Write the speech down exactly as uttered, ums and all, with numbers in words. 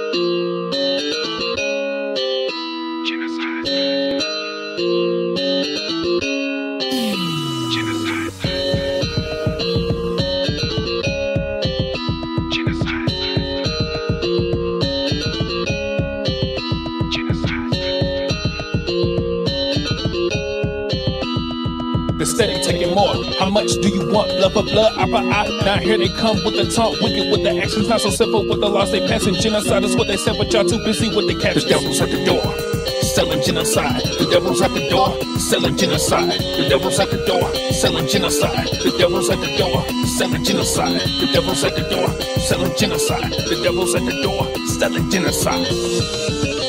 The steady taking more. How much do you want? Love for blood, eye for eye. Now here they come with the talk, wicked with the actions, not so simple with the laws they passing. Genocide is what they said, but y'all too busy with the captions. The devil's at the door, selling genocide. The devil's at the door, selling genocide. The devil's at the door, selling genocide. The devil's at the door, selling genocide. The devil's at the door, selling genocide. The devil's at the door, selling genocide.